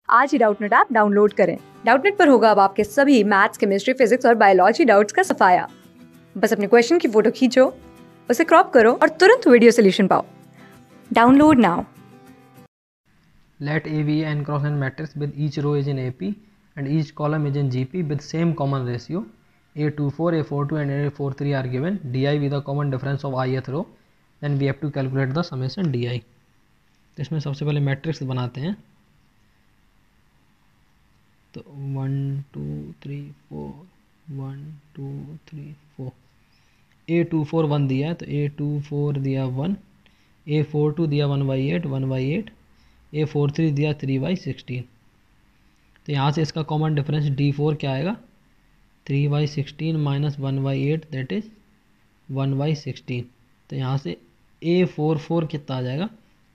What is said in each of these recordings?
आज ही Doubtnut app download करें। डाउटनेट पर होगा अब आपके सभी मैथ्स, केमिस्ट्री, फिजिक्स और बायोलॉजी डाउट्स का सफाया। बस अपने क्वेश्चन की फोटो खींचो, उसे क्रॉप करो और तुरंत वीडियो सोल्यूशन पाओ। Download now. Let A be an cross-n matrix with each row is in AP and each column is in GP with same common ratio. A24, A42 and A43 are given. DI with the common difference of ith row. Then we have to calculate the summation DI. तो इसमें सबसे पहले matrix बनाते हैं। तो 1 2 3 4 1 2 3 4 A24 1 दिया है तो A24 दिया 1, A42 दिया 1/8 A43 दिया 3/16। तो यहाँ से इसका कॉमन डिफरेंस D4 क्या आएगा 3/16 माइनस 1/8 दैट इज 1/16। तो यहाँ से A44 कितना आ जाएगा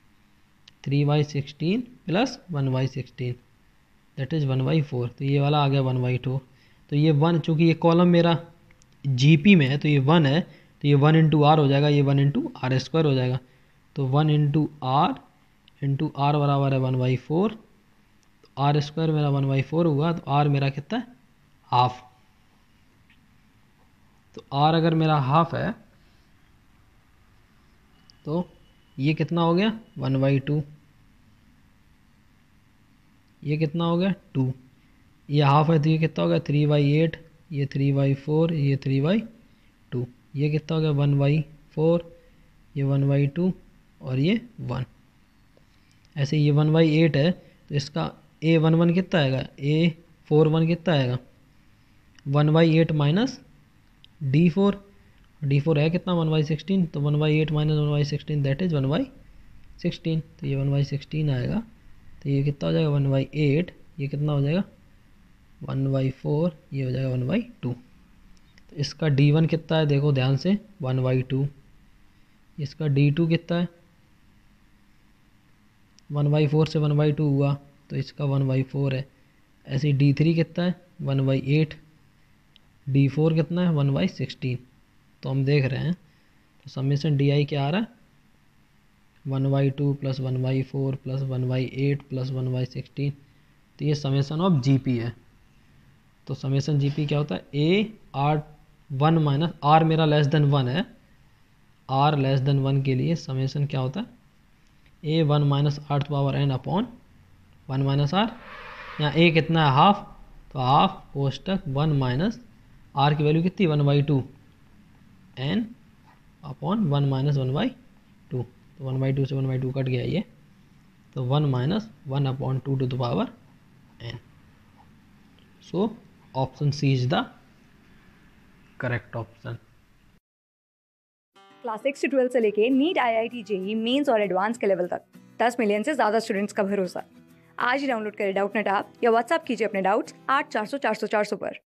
3/16 प्लस 1/16 दैट इज 1/4। तो ये वाला आ गया 1/2। तो ये 1 चूँकि ये कॉलम मेरा GP में है तो ये 1 है तो ये 1 इंटू आर हो जाएगा, ये 1 इंटू आर स्क्वायर हो जाएगा। तो 1 इंटू आर बराबर है 1/4। आर स्क्वायर मेरा 1/4 हुआ तो आर मेरा कितना है हाफ। तो आर अगर मेरा हाफ है तो ये कितना हो गया 1/2, ये कितना हो गया 2, ये हाफ है तो ये कितना हो गया 3/8, ये 3/4, ये 3/2, ये कितना हो गया 1/4, ये 1/2 और ये 1। ऐसे ये 1/8 है तो इसका A11 कितना आएगा A41 कितना आएगा 1/8 माइनस D4 है कितना 1/16। तो 1/8 माइनस 1/16 दैट इज 1/16। तो ये 1/16 आएगा। तो ये कितना हो जाएगा 1/8, ये कितना हो जाएगा 1/4, ये हो जाएगा 1/2। तो इसका D1 कितना है देखो ध्यान से 1/2। इसका D2 कितना है 1/4 से 1/2 हुआ तो इसका 1/4 है। ऐसे D3 कितना है 1/8, D4 कितना है 1/16। तो हम देख रहे हैं तो समेशन DI क्या आ रहा है 1/2 प्लस 1/4 प्लस 1/8 प्लस 1/16। तो ये समेशन ऑफ GP है। तो समेशन GP क्या होता है A1 माइनस R मेरा लेस देन 1 है, R लेस देन 1 के लिए समेशन क्या होता है A1 माइनस अर्थ power n upon 1 minus R. यहाँ A कितना है हाफ तो हाफ कोष्टक 1 माइनस R की वैल्यू कितनी 1/2 n अपॉन 1 माइनस 1/2। तो 1/2 से 1/2 कट गया ये तो 1 minus 1/2 to the power n। So option C is the correct option. Class 6 से 12 से लेके नीट, IIT, JEE मेंस और एडवांस के लेवल तक 10 मिलियन से ज्यादा स्टूडेंट्स का भरोसा। आज ही डाउनलोड करें डाउटनेट ऐप या व्हाट्सएप कीजिए अपने डाउट्स 8400 400 400 पर।